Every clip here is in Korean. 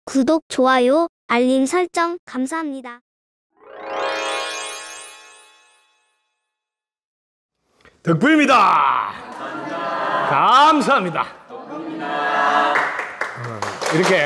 구독, 좋아요, 알림 설정 감사합니다. 덕분입니다. 감사합니다. 이렇게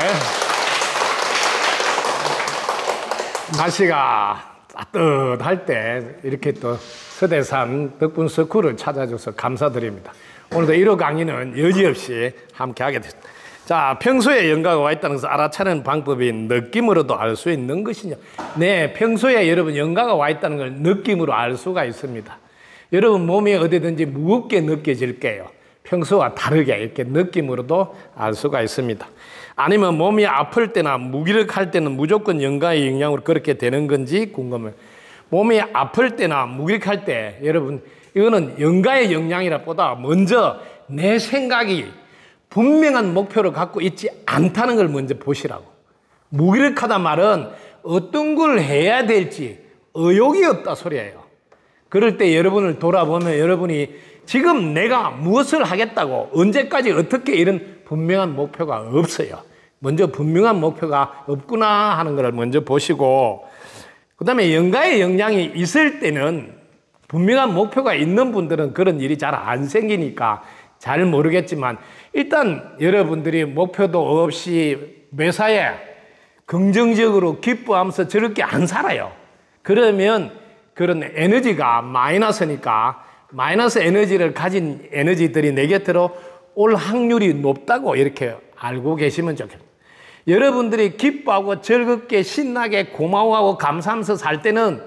날씨가 따뜻할 때 이렇게 또 서대산 덕분 스쿨을 찾아줘서 감사드립니다. 오늘도 1호 강의는 여지없이 함께 하게 됐습니다. 자, 평소에 연가가 와 있다는 것을 알아차리는 방법이 느낌으로도 알 수 있는 것이냐. 네, 평소에 여러분 연가가 와 있다는 걸 느낌으로 알 수가 있습니다. 여러분 몸이 어디든지 무겁게 느껴질 게요. 평소와 다르게 이렇게 느낌으로도 알 수가 있습니다. 아니면 몸이 아플 때나 무기력할 때는 무조건 연가의 영향으로 그렇게 되는 건지 궁금해요. 몸이 아플 때나 무기력할 때 여러분 이거는 연가의 영향이라 보다 먼저 내 생각이 분명한 목표를 갖고 있지 않다는 걸 먼저 보시라고. 무기력하다 말은 어떤 걸 해야 될지 의욕이 없다 소리예요. 그럴 때 여러분을 돌아보면 여러분이 지금 내가 무엇을 하겠다고 언제까지 어떻게 이런 분명한 목표가 없어요. 먼저 분명한 목표가 없구나 하는 걸 먼저 보시고, 그 다음에 연가의 영향이 있을 때는 분명한 목표가 있는 분들은 그런 일이 잘 안 생기니까 잘 모르겠지만 일단 여러분들이 목표도 없이 매사에 긍정적으로 기뻐하면서 저렇게 안 살아요. 그러면 그런 에너지가 마이너스니까 마이너스 에너지를 가진 에너지들이 내 곁으로 올 확률이 높다고 이렇게 알고 계시면 좋겠습니다. 여러분들이 기뻐하고 즐겁게 신나게 고마워하고 감사하면서 살 때는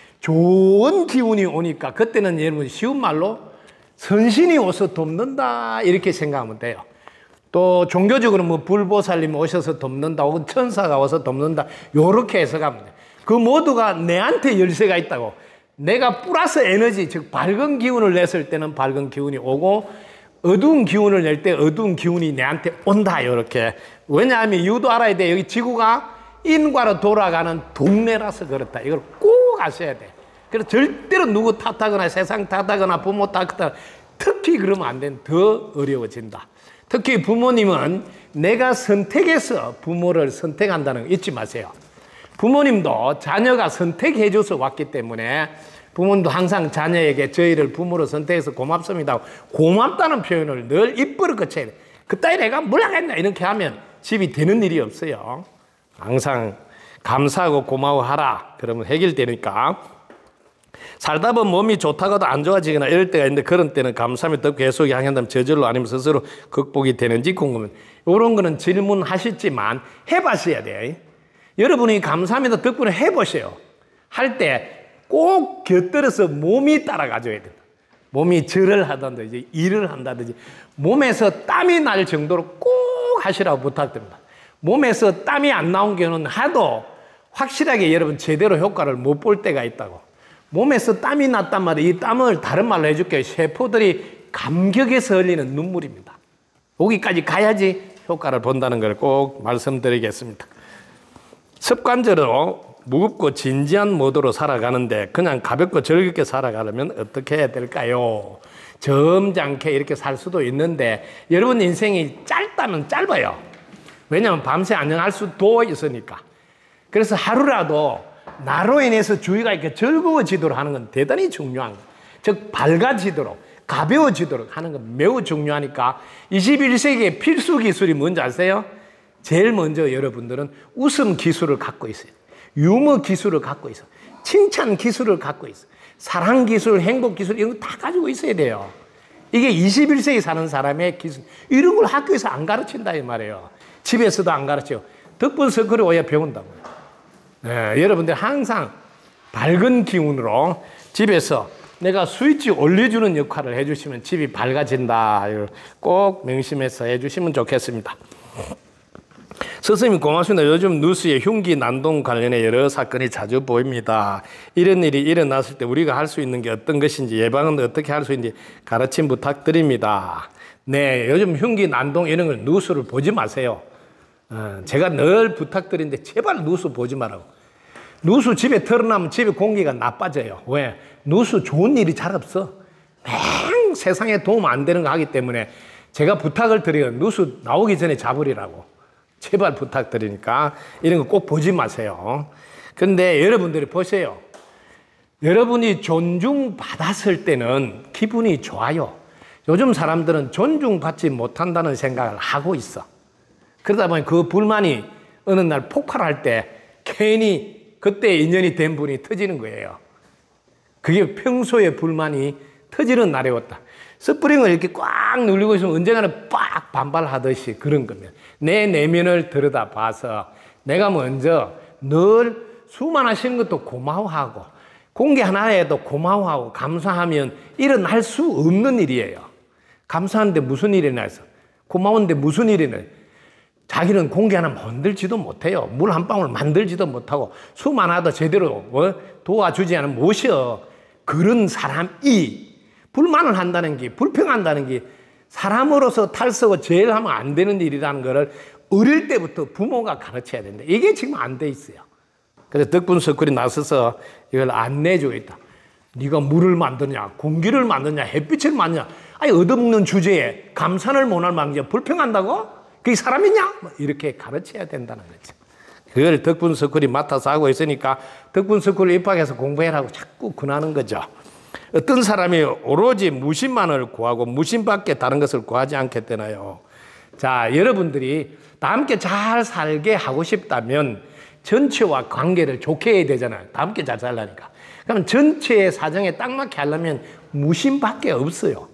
좋은 기운이 오니까 그때는 여러분 쉬운 말로 선신이 와서 돕는다 이렇게 생각하면 돼요. 또 종교적으로 뭐 불보살님 오셔서 돕는다 혹은 천사가 와서 돕는다 이렇게 해석하면 돼요. 그 모두가 내한테 열쇠가 있다고. 내가 플러스 에너지 즉 밝은 기운을 냈을 때는 밝은 기운이 오고 어두운 기운을 낼 때 어두운 기운이 내한테 온다 이렇게. 왜냐하면 이유도 알아야 돼. 여기 지구가 인과로 돌아가는 동네라서 그렇다. 이걸 꼭 아셔야 돼. 그래서 절대로 누구 탓하거나 세상 탓하거나 부모 탓하거나 특히 그러면 안 돼. 더 어려워진다. 특히 부모님은 내가 선택해서 부모를 선택한다는 거 잊지 마세요. 부모님도 자녀가 선택해줘서 왔기 때문에 부모님도 항상 자녀에게 저희를 부모로 선택해서 고맙습니다. 고맙다는 표현을 늘 입버릇 거쳐야 돼. 그따위 내가 뭘 하겠냐 이렇게 하면 집이 되는 일이 없어요. 항상 감사하고 고마워하라. 그러면 해결되니까. 살다 보면 몸이 좋다가도 안 좋아지거나 이럴 때가 있는데 그런 때는 감사하며 더 계속 향한다면 저절로 아니면 스스로 극복이 되는지 궁금해요. 이런 거는 질문하셨지만 해봤어야 돼요. 여러분이 감사합니다 덕분에 해보세요. 할 때 꼭 곁들여서 몸이 따라가줘야 된다. 몸이 절을 하든지 일을 한다든지 몸에서 땀이 날 정도로 꼭 하시라고 부탁드립니다. 몸에서 땀이 안 나온 경우는 하도 확실하게 여러분 제대로 효과를 못 볼 때가 있다고. 몸에서 땀이 났단 말이에요. 이 땀을 다른 말로 해줄게요. 세포들이 감격에서 흘리는 눈물입니다. 거기까지 가야지 효과를 본다는 걸 꼭 말씀드리겠습니다. 습관적으로 무겁고 진지한 모드로 살아가는데 그냥 가볍고 즐겁게 살아가려면 어떻게 해야 될까요? 점잖게 이렇게 살 수도 있는데 여러분 인생이 짧다면 짧아요. 왜냐하면 밤새 안녕할 수도 있으니까. 그래서 하루라도 나로 인해서 주의가 이렇게 즐거워지도록 하는 건 대단히 중요한 거예요. 즉 밝아지도록 가벼워지도록 하는 건 매우 중요하니까 21세기의 필수 기술이 뭔지 아세요? 제일 먼저 여러분들은 웃음 기술을 갖고 있어요. 유머 기술을 갖고 있어요. 칭찬 기술을 갖고 있어요. 사랑 기술, 행복 기술 이런 거 다 가지고 있어야 돼요. 이게 21세기 사는 사람의 기술. 이런 걸 학교에서 안 가르친다 이 말이에요. 집에서도 안 가르쳐요. 덕분 서클에 와야 배운다고요. 네, 여러분들 항상 밝은 기운으로 집에서 내가 스위치 올려주는 역할을 해주시면 집이 밝아진다. 꼭 명심해서 해주시면 좋겠습니다. 스승님 고맙습니다. 요즘 뉴스에 흉기 난동 관련해 여러 사건이 자주 보입니다. 이런 일이 일어났을 때 우리가 할 수 있는 게 어떤 것인지 예방은 어떻게 할 수 있는지 가르침 부탁드립니다. 네, 요즘 흉기 난동 이런 걸 뉴스를 보지 마세요. 제가 늘 부탁드리는데 제발 뉴스 보지 말라고. 뉴스 집에 틀어놓으면 집에 공기가 나빠져요. 왜? 뉴스 좋은 일이 잘 없어. 맹 세상에 도움 안 되는 거 하기 때문에 제가 부탁을 드려요. 뉴스 나오기 전에 잡으리라고. 제발 부탁드리니까 이런 거 꼭 보지 마세요. 근데 여러분들이 보세요. 여러분이 존중받았을 때는 기분이 좋아요. 요즘 사람들은 존중받지 못한다는 생각을 하고 있어. 그러다 보니 그 불만이 어느 날 폭발할 때 괜히 그때 인연이 된 분이 터지는 거예요. 그게 평소에 불만이 터지는 날이 왔다. 스프링을 이렇게 꽉 눌리고 있으면 언젠가는 빡 반발하듯이 그런 겁니다. 내 내면을 들여다봐서 내가 먼저 늘 수많으신 것도 고마워하고 공개 하나에도 고마워하고 감사하면 일어날 수 없는 일이에요. 감사한데 무슨 일이 나서 고마운데 무슨 일이 나요. 자기는 공개 하나 만들지도 못해요. 물 한 방울 만들지도 못하고 수많아도 제대로 도와주지 않으면 무엇이여. 그런 사람이 불만을 한다는 게 불평한다는 게 사람으로서 탈서고 제일 하면 안 되는 일이라는 거를 어릴 때부터 부모가 가르쳐야 된다. 이게 지금 안 돼 있어요. 그래서 덕분 서클이 나서서 이걸 안내해주고 있다. 네가 물을 만드냐 공기를 만드냐 햇빛을 만드냐 아니 얻어먹는 주제에 감산을 못할 망정 불평한다고? 그게 사람이냐? 이렇게 가르쳐야 된다는 거죠. 그걸 덕분 서클이 맡아서 하고 있으니까 덕분 서클 입학해서 공부해라고 자꾸 권하는 거죠. 어떤 사람이 오로지 무신만을 구하고 무신밖에 다른 것을 구하지 않겠다나요. 자, 여러분들이 다 함께 잘 살게 하고 싶다면 전체와 관계를 좋게 해야 되잖아요. 다 함께 잘 살라니까. 그럼 전체의 사정에 딱 맞게 하려면 무신밖에 없어요.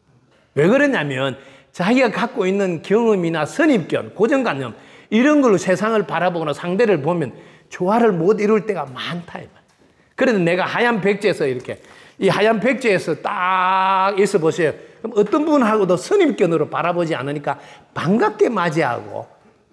왜 그러냐면 자기가 갖고 있는 경험이나 선입견, 고정관념 이런 걸로 세상을 바라보거나 상대를 보면 조화를 못 이룰 때가 많다. 그래도 내가 하얀 백지에서 이렇게 이 하얀 백지에서 딱 있어 보세요. 그럼 어떤 분하고도 선입견으로 바라보지 않으니까 반갑게 맞이하고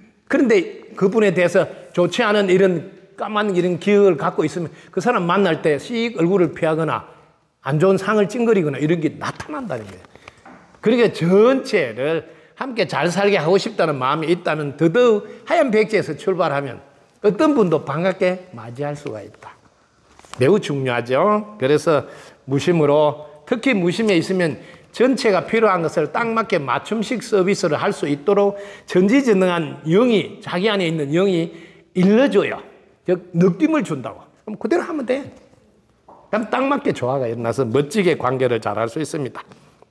그런데 그분에 대해서 좋지 않은 이런 까만 이런 기억을 갖고 있으면 그 사람 만날 때 씩 얼굴을 피하거나 안 좋은 상을 찡그리거나 이런 게 나타난다는 거예요. 그러니까 전체를 함께 잘 살게 하고 싶다는 마음이 있다면 더더욱 하얀 백지에서 출발하면 어떤 분도 반갑게 맞이할 수가 있다. 매우 중요하죠. 그래서 무심으로 특히 무심에 있으면 전체가 필요한 것을 딱 맞게 맞춤식 서비스를 할 수 있도록 전지전능한 영이 자기 안에 있는 영이 일러줘요. 즉 느낌을 준다고. 그럼 그대로 하면 돼. 그럼 딱 맞게 조화가 일어나서 멋지게 관계를 잘 할 수 있습니다.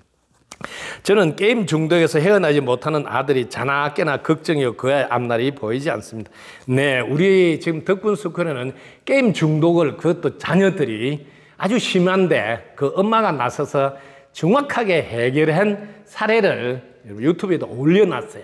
저는 게임 중독에서 헤어나지 못하는 아들이 자나깨나 걱정이요 그의 앞날이 보이지 않습니다. 네, 우리 지금 덕분 스쿨에는 게임 중독을 그것도 자녀들이 아주 심한데 그 엄마가 나서서 정확하게 해결한 사례를 유튜브에도 올려놨어요.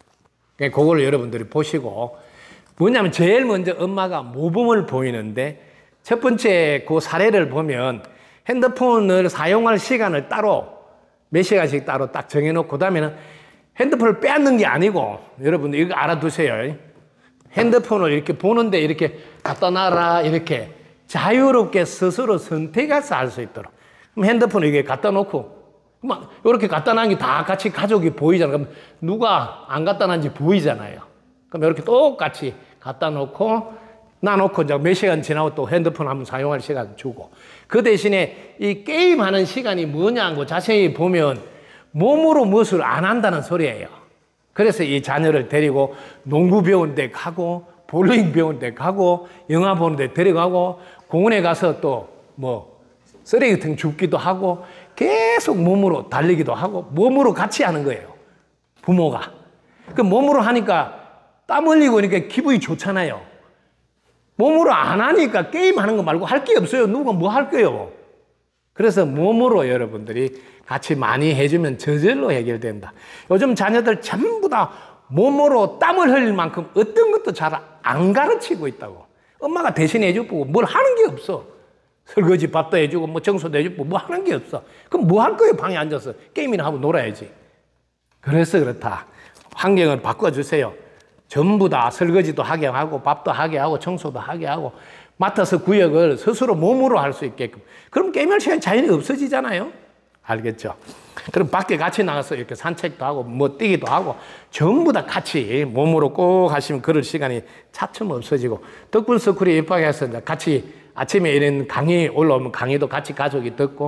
그걸 여러분들이 보시고 뭐냐면 제일 먼저 엄마가 모범을 보이는데 첫 번째 그 사례를 보면 핸드폰을 사용할 시간을 따로 몇 시간씩 따로 딱 정해놓고 그다음에는 핸드폰을 빼앗는 게 아니고 여러분들 이거 알아두세요. 핸드폰을 이렇게 보는데 이렇게 갖다 놔라 이렇게 자유롭게 스스로 선택해서 할 수 있도록. 그럼 핸드폰을 이렇게 갖다 놓고 막 이렇게 갖다 놔는 게 다 같이 가족이 보이잖아요. 그럼 누가 안 갖다 놨는지 보이잖아요. 그럼 이렇게 똑같이 갖다 놓고 놔놓고 이제 몇 시간 지나고 또 핸드폰 한번 사용할 시간 주고 그 대신에 이 게임하는 시간이 뭐냐고 자세히 보면 몸으로 무엇을 안 한다는 소리예요. 그래서 이 자녀를 데리고 농구 배우는 데 가고 볼링 배우는 데 가고 영화 보는 데 데려가고 공원에 가서 또 뭐 쓰레기통 줍기도 하고 계속 몸으로 달리기도 하고 몸으로 같이 하는 거예요. 부모가. 그 몸으로 하니까 땀 흘리고 그러니까 기분이 좋잖아요. 몸으로 안 하니까 게임하는 거 말고 할 게 없어요. 누가 뭐 할 거예요. 그래서 몸으로 여러분들이 같이 많이 해주면 저절로 해결된다. 요즘 자녀들 전부 다 몸으로 땀을 흘릴 만큼 어떤 것도 잘 안 가르치고 있다고. 엄마가 대신 해주고 뭘 하는 게 없어. 설거지 밥도 해주고 뭐 청소도 해주고 뭐 하는 게 없어. 그럼 뭐 할 거예요? 방에 앉아서 게임이나 하고 놀아야지. 그래서 그렇다. 환경을 바꿔주세요. 전부 다 설거지도 하게 하고 밥도 하게 하고 청소도 하게 하고 맡아서 구역을 스스로 몸으로 할 수 있게끔. 그럼 게임할 시간이 자연히 없어지잖아요. 알겠죠? 그럼 밖에 같이 나가서 이렇게 산책도 하고 뭐 뛰기도 하고 전부 다 같이 몸으로 꼭 하시면 그럴 시간이 차츰 없어지고 덕분 스쿨에 입학해서 이제 같이 아침에 이런 강의 올라오면 강의도 같이 가족이 듣고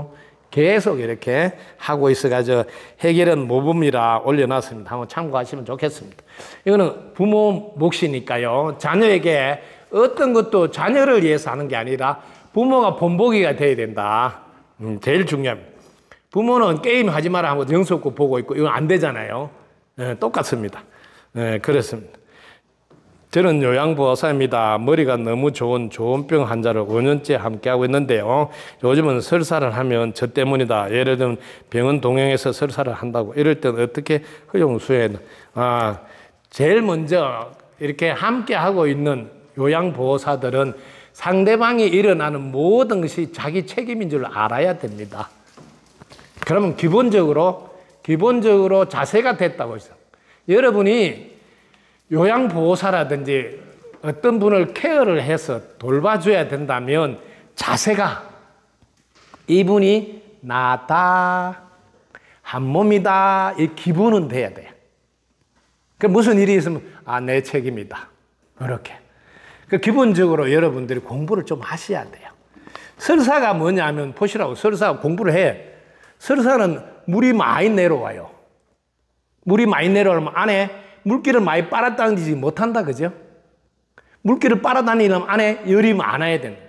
계속 이렇게 하고 있어가지고 해결은 모범이라 올려놨습니다. 한번 참고하시면 좋겠습니다. 이거는 부모 몫이니까요. 자녀에게 어떤 것도 자녀를 위해서 하는 게 아니라 부모가 본보기가 돼야 된다. 제일 중요합니다. 부모는 게임 하지 마라 하고 영수없고 보고 있고 이건 안 되잖아요. 똑같습니다. 그렇습니다. 저는 요양보호사입니다. 머리가 너무 좋은 조현병 환자를 5년째 함께하고 있는데요. 요즘은 설사를 하면 저 때문이다. 예를 들면 병원 동행해서 설사를 한다고. 이럴 때는 어떻게 허용수행? 제일 먼저 이렇게 함께하고 있는 요양보호사들은 상대방이 일어나는 모든 것이 자기 책임인 줄 알아야 됩니다. 그러면 기본적으로 자세가 됐다고 했어요. 여러분이 요양보호사라든지 어떤 분을 케어를 해서 돌봐줘야 된다면 자세가 이분이 나다, 한 몸이다, 이 기분은 돼야 돼요. 그 무슨 일이 있으면 내 책임이다. 그렇게. 그 기본적으로 여러분들이 공부를 좀 하셔야 돼요. 설사가 뭐냐면 보시라고 설사가 공부를 해. 설사는 물이 많이 내려와요. 물이 많이 내려오면 안에 물기를 많이 빨아당기지 못한다, 그죠? 물기를 빨아다니려면 안에 열이 많아야 된다.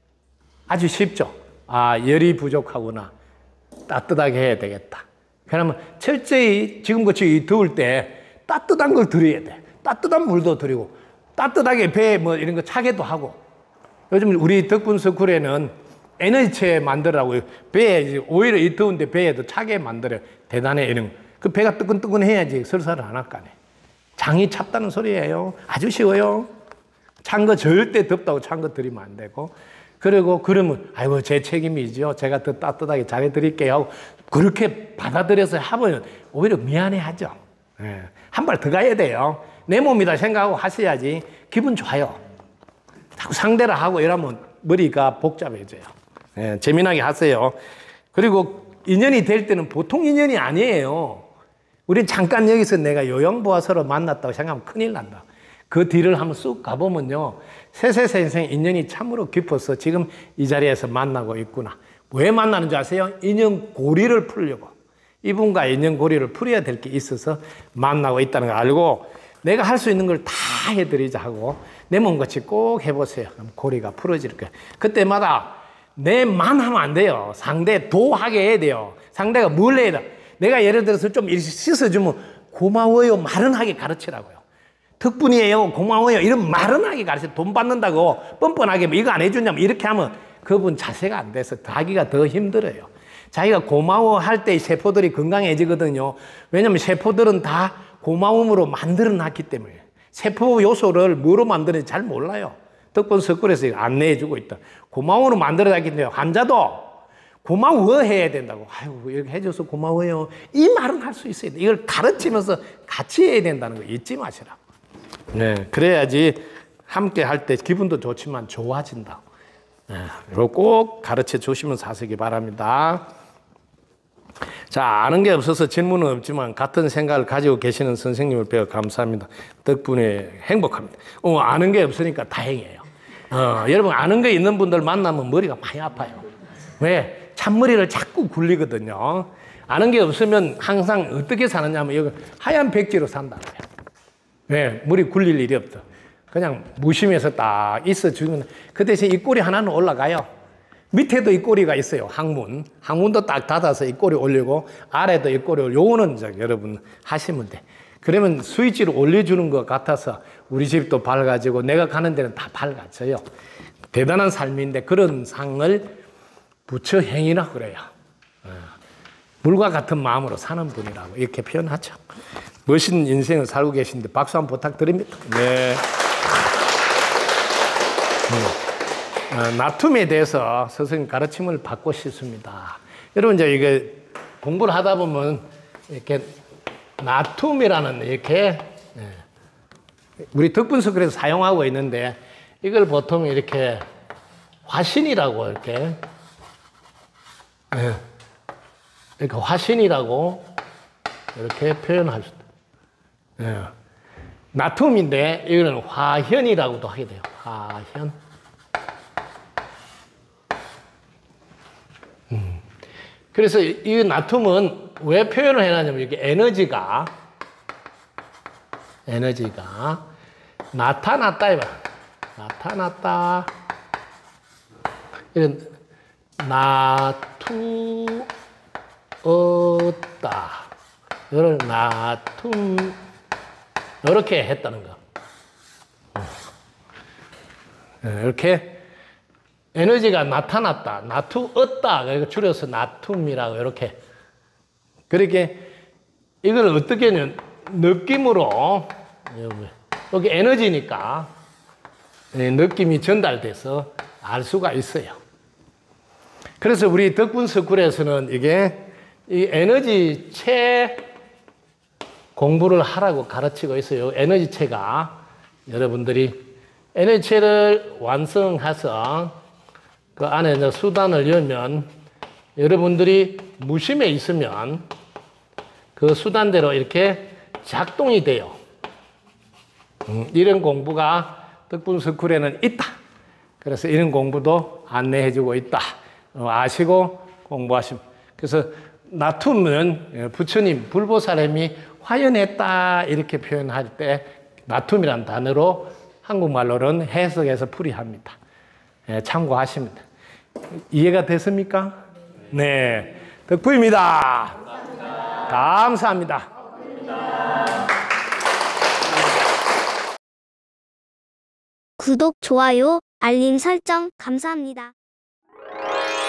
아주 쉽죠? 열이 부족하구나. 따뜻하게 해야 되겠다. 그러면 철저히 지금같이 더울 때 따뜻한 걸 드려야 돼. 따뜻한 물도 드리고, 따뜻하게 배에 뭐 이런 거 차게도 하고. 요즘 우리 덕분 스쿨에는 에너지체 만들라고 배에 오히려 이 더운데 배에도 차게 만들어요. 대단해, 이런 거. 그 배가 뜨끈뜨끈해야지 설사를 안 할 거 아니에요. 장이 찼다는 소리예요. 아주 쉬워요. 찬 거 절대 덥다고 찬 거 드리면 안 되고. 그리고 그러면 아이고 제 책임이죠. 제가 더 따뜻하게 잘해드릴게요 하고 그렇게 받아들여서 하면 오히려 미안해하죠. 한 발 더 가야 돼요. 내 몸이다 생각하고 하셔야지 기분 좋아요. 자꾸 상대를 하고 이러면 머리가 복잡해져요. 재미나게 하세요. 그리고 인연이 될 때는 보통 인연이 아니에요. 우린 잠깐 여기서 내가 요양보호사로 만났다고 생각하면 큰일 난다. 그 뒤를 한번 쑥 가보면요. 세세생생 인연이 참으로 깊어서 지금 이 자리에서 만나고 있구나. 왜 만나는지 아세요? 인연 고리를 풀려고. 이분과 인연 고리를 풀어야 될 게 있어서 만나고 있다는 걸 알고 내가 할 수 있는 걸 다 해드리자 하고 내 몸같이 꼭 해보세요. 그럼 고리가 풀어질 거예요. 그때마다 내만 하면 안 돼요. 상대 도하게 해야 돼요. 상대가 뭘 해야 돼? 내가 예를 들어서 좀 씻어주면 고마워요 말은 하게 가르치라고요. 덕분이에요 고마워요 이런 말은 하게 가르쳐. 돈 받는다고 뻔뻔하게 이거 안 해주냐면 이렇게 하면 그분 자세가 안 돼서 하기가 더 힘들어요. 자기가 고마워할 때 세포들이 건강해지거든요. 왜냐하면 세포들은 다 고마움으로 만들어놨기 때문에 세포 요소를 뭐로 만드는지 잘 몰라요. 덕분 석굴에서 안내해주고 있다. 고마움으로 만들어놨기 때문에 환자도 고마워해야 된다고. 아이고 이렇게 해줘서 고마워요. 이 말은 할 수 있어야 돼. 이걸 가르치면서 같이 해야 된다는 거 잊지 마시라고. 그래야지 함께 할 때 기분도 좋지만 좋아진다고. 이거 꼭 가르쳐 주시면서 하시기 바랍니다. 자, 아는 게 없어서 질문은 없지만 같은 생각을 가지고 계시는 선생님을 배워 감사합니다. 덕분에 행복합니다. 아는 게 없으니까 다행이에요. 여러분 아는 게 있는 분들 만나면 머리가 많이 아파요. 왜? 찬머리를 자꾸 굴리거든요. 아는 게 없으면 항상 어떻게 사느냐면 여기 하얀 백지로 산다고요. 왜? 머리 굴릴 일이 없어. 그냥 무심해서 딱 있어주면 그 대신 이 꼬리 하나는 올라가요. 밑에도 이 꼬리가 있어요. 항문도 딱 닫아서 이 꼬리 올리고 아래도 이 꼬리 올리고 요거는 여러분 하시면 돼. 그러면 스위치를 올려주는 것 같아서 우리 집도 밝아지고 내가 가는 데는 다 밝아져요. 대단한 삶인데 그런 상을 부처행이라 그래요. 물과 같은 마음으로 사는 분이라고 이렇게 표현하죠. 멋있는 인생을 살고 계신데 박수 한번 부탁드립니다. 네. 나툼에 대해서 선생님 가르침을 받고 싶습니다. 여러분 이제 이게 공부를 하다 보면 이렇게 나툼이라는 이렇게 우리 덕분석에서 사용하고 있는데 이걸 보통 이렇게 화신이라고 이렇게 화신이라고 이렇게 표현할 수 있다. 나툼인데 이거는 화현이라고도 하게 돼요. 화현. 그래서 이 나툼은 왜 표현을 해놨냐면 이게 에너지가 나타났다 이봐. 나타났다. 이런 나투었다. 이런 나툼 이렇게 했다는 거. 이렇게 에너지가 나타났다. 나투었다. 그리고 줄여서 나툼이라고 이렇게. 그렇게 이걸 어떻게 느낌으로 여기 에너지니까 느낌이 전달돼서 알 수가 있어요. 그래서 우리 덕분 스쿨에서는 이게 이 에너지체 공부를 하라고 가르치고 있어요. 에너지체가 여러분들이 에너지체를 완성해서 그 안에 이제 수단을 열면 여러분들이 무심에 있으면 그 수단대로 이렇게 작동이 돼요. 이런 공부가 덕분 스쿨에는 있다. 그래서 이런 공부도 안내해주고 있다. 아시고 공부하시면. 그래서 나툼은 부처님, 불보살님이 화연했다 이렇게 표현할 때 나툼이란 단어로 한국말로는 해석해서 풀이합니다. 참고하십니다. 이해가 됐습니까? 네. 덕분입니다. 감사합니다. 구독, 좋아요, 알림 설정 감사합니다.